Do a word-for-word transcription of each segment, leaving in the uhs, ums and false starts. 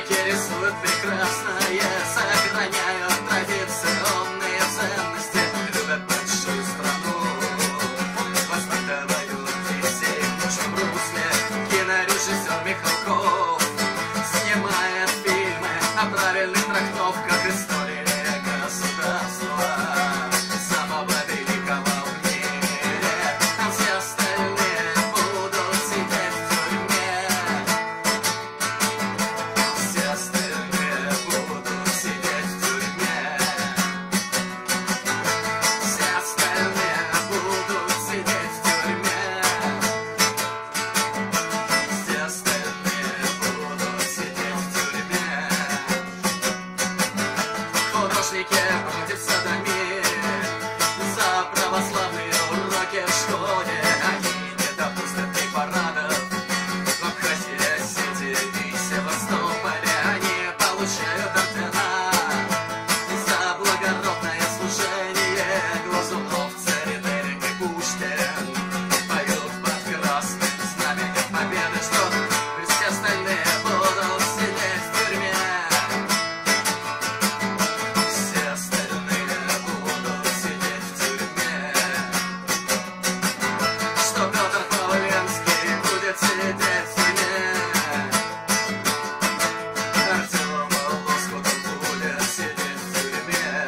Художники рисуют прекрасное, сохраняют традиционные ценности, любят большую страну, воспитывают детей в лучшем русле. Кинорежиссер Михалков снимает фильмы о правильных трактовках истории государства, самого великого в мире, а все остальные будут сидеть в тюрьме. Все остальные будут сидеть в тюрьме. Все остальные будут сидеть в тюрьме. Все остальные будут сидеть в тюрьме. Художники против садомии, за православные уроки в школе. Они не допустят ни парадов в Абхазии, Осетии и Севастополе. Они получают ордена за благородное служение. Глазунов, Церетели и Пушкин поют под красным знаменем победы, что все остальные будут сидеть в тюрьме. Все остальные будут сидеть в тюрьме. Что Петр Павленский будет сидеть в тюрьме. Артем Лоскутов будет сидеть в тюрьме.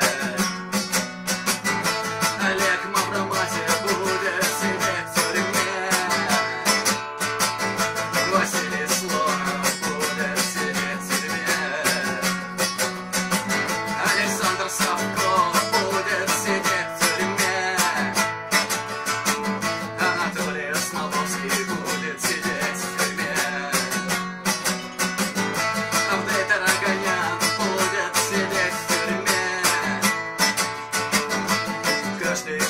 Олег Мавроматий будет сидеть в тюрьме. Василий Слонов будет сидеть в тюрьме. Александр Савков будет сидеть в тюрьме. Анатолий Смоловский будет сидеть в тюрьме. Авдей Тарагонян будет сидеть в тюрьме. Каждый